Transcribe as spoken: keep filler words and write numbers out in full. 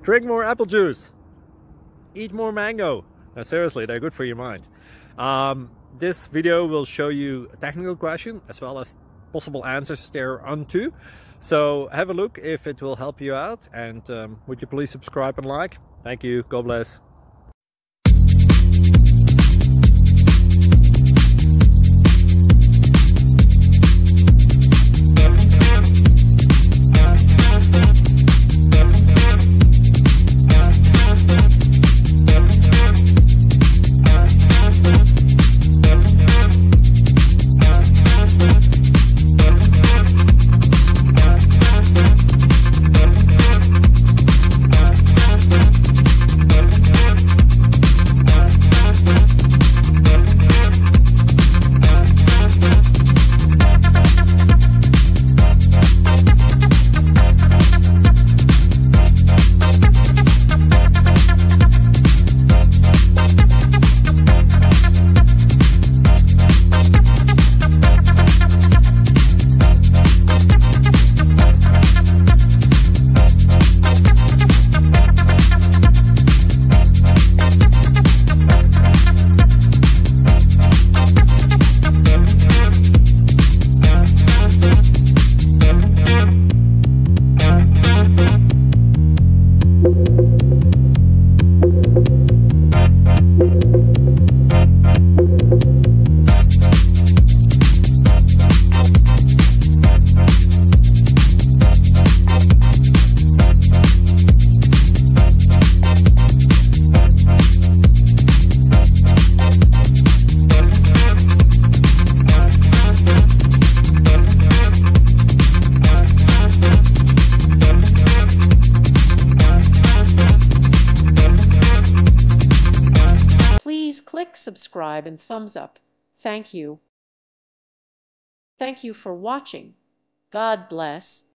Drink more apple juice. Eat more mango. Now, seriously, they're good for your mind. Um, this video will show you a technical question as well as possible answers thereunto. So have a look if it will help you out, and um, would you please subscribe and like? Thank you. God bless. Please click subscribe and thumbs up. Thank you. Thank you for watching. God bless.